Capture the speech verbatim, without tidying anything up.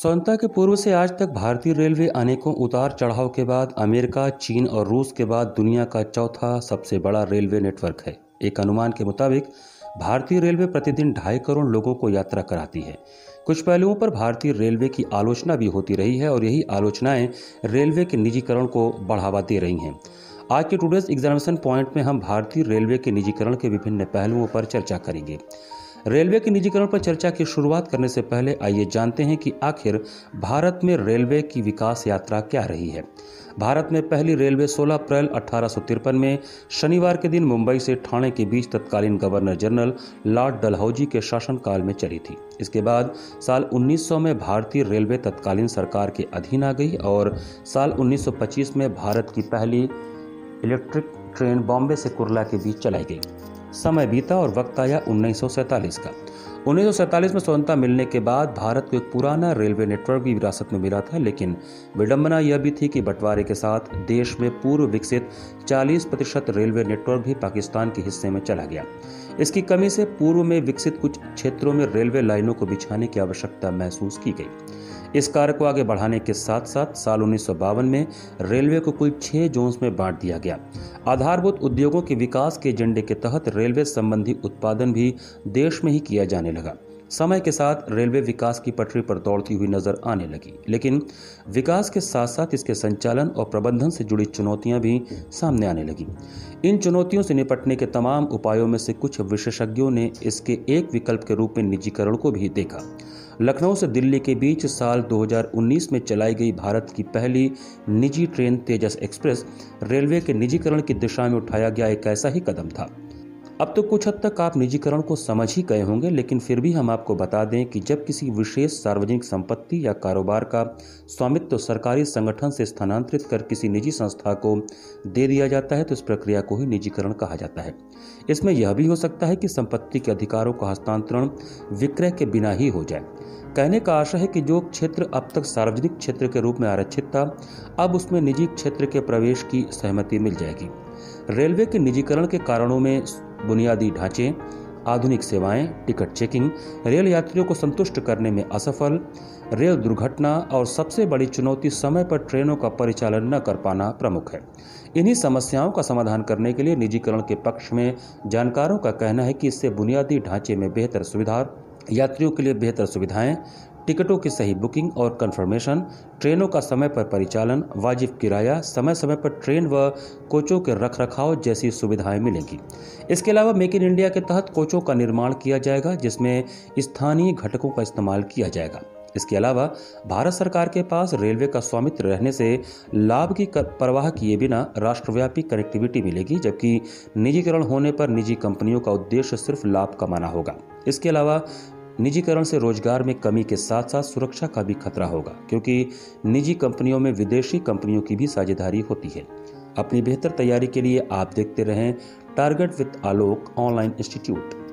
स्वतंत्रता के पूर्व से आज तक भारतीय रेलवे अनेकों उतार चढ़ाव के बाद अमेरिका, चीन और रूस के बाद दुनिया का चौथा सबसे बड़ा रेलवे नेटवर्क है। एक अनुमान के मुताबिक भारतीय रेलवे प्रतिदिन ढाई करोड़ लोगों को यात्रा कराती है। कुछ पहलुओं पर भारतीय रेलवे की आलोचना भी होती रही है और यही आलोचनाएं रेलवे के निजीकरण को बढ़ावा दे रही हैं। आज के टुडेज एग्जामिनेशन पॉइंट में हम भारतीय रेलवे के निजीकरण के विभिन्न पहलुओं पर चर्चा करेंगे। रेलवे के निजीकरण पर चर्चा की शुरुआत करने से पहले आइए जानते हैं कि आखिर भारत में रेलवे की विकास यात्रा क्या रही है। भारत में पहली रेलवे सोलह अप्रैल अठारह सौ तिरपन में शनिवार के दिन मुंबई से ठाणे के बीच तत्कालीन गवर्नर जनरल लॉर्ड डलहौजी के शासनकाल में चली थी। इसके बाद साल उन्नीस सौ में भारतीय रेलवे तत्कालीन सरकार के अधीन आ गई और साल उन्नीस सौ पच्चीस में भारत की पहली इलेक्ट्रिक ट्रेन बॉम्बे से कुर्ला के बीच चलाई गई। समय बीता और वक्त आया उन्नीस सौ सैंतालीस का। उन्नीस सौ सैंतालीस में स्वतंत्रता मिलने के बाद भारत को एक पुराना रेलवे नेटवर्क भी विरासत में मिला था, लेकिन विडंबना यह भी थी कि बंटवारे के साथ देश में पूर्व विकसित चालीस प्रतिशत रेलवे नेटवर्क भी पाकिस्तान के हिस्से में चला गया। इसकी कमी से पूर्व में विकसित कुछ क्षेत्रों में रेलवे लाइनों को बिछाने की आवश्यकता महसूस की गई। इस कार्य को आगे बढ़ाने के साथ साथ साल उन्नीस सौ बावन में रेलवे को कुल छह जोन्स में बांट दिया गया। आधारभूत उद्योगों के विकास के एजेंडे के तहत रेलवे संबंधी उत्पादन भी देश में ही किया जाने लगा। समय के साथ रेलवे विकास की पटरी पर दौड़ती हुई नजर आने लगी, लेकिन विकास के साथ साथ इसके संचालन और प्रबंधन से जुड़ी चुनौतियां भी सामने आने लगी। इन चुनौतियों से निपटने के तमाम उपायों में से कुछ विशेषज्ञों ने इसके एक विकल्प के रूप में निजीकरण को भी देखा। लखनऊ से दिल्ली के बीच साल दो हज़ार उन्नीस में चलाई गई भारत की पहली निजी ट्रेन तेजस एक्सप्रेस रेलवे के निजीकरण की दिशा में उठाया गया एक ऐसा ही कदम था। अब तो कुछ हद तक आप निजीकरण को समझ ही गए होंगे, लेकिन फिर भी हम आपको बता दें कि जब किसी विशेष सार्वजनिक संपत्ति या कारोबार का स्वामित्व तो सरकारी संगठन से स्थानांतरित कर किसी निजी संस्था को दे दिया जाता है तो इस प्रक्रिया को ही निजीकरण कहा जाता है। इसमें यह भी हो सकता है कि संपत्ति के अधिकारों का हस्तांतरण विक्रय के बिना ही हो जाए। कहने का आशय है कि जो क्षेत्र अब तक सार्वजनिक क्षेत्र के रूप में आरक्षित था, अब उसमें निजी क्षेत्र के प्रवेश की सहमति मिल जाएगी। रेलवे के निजीकरण के कारणों में बुनियादी ढांचे, आधुनिक सेवाएं, टिकट चेकिंग, रेल यात्रियों को संतुष्ट करने में असफल, रेल दुर्घटना और सबसे बड़ी चुनौती समय पर ट्रेनों का परिचालन न कर पाना प्रमुख है। इन्हीं समस्याओं का समाधान करने के लिए निजीकरण के पक्ष में जानकारों का कहना है कि इससे बुनियादी ढांचे में बेहतर सुविधा, यात्रियों के लिए बेहतर सुविधाएं, टिकटों की सही बुकिंग और कंफर्मेशन, ट्रेनों का समय पर परिचालन, वाजिब किराया, समय समय पर ट्रेन व कोचों के रखरखाव जैसी सुविधाएं मिलेंगी। इसके अलावा मेक इन इंडिया के तहत कोचों का निर्माण किया जाएगा जिसमें स्थानीय घटकों का इस्तेमाल किया जाएगा। इसके अलावा भारत सरकार के पास रेलवे का स्वामित्व रहने से लाभ की परवाह किए बिना राष्ट्रव्यापी कनेक्टिविटी मिलेगी, जबकि निजीकरण होने पर निजी कंपनियों का उद्देश्य सिर्फ लाभ कमाना होगा। इसके अलावा निजीकरण से रोजगार में कमी के साथ साथ सुरक्षा का भी खतरा होगा, क्योंकि निजी कंपनियों में विदेशी कंपनियों की भी साझेदारी होती है। अपनी बेहतर तैयारी के लिए आप देखते रहें target with Alok online institute.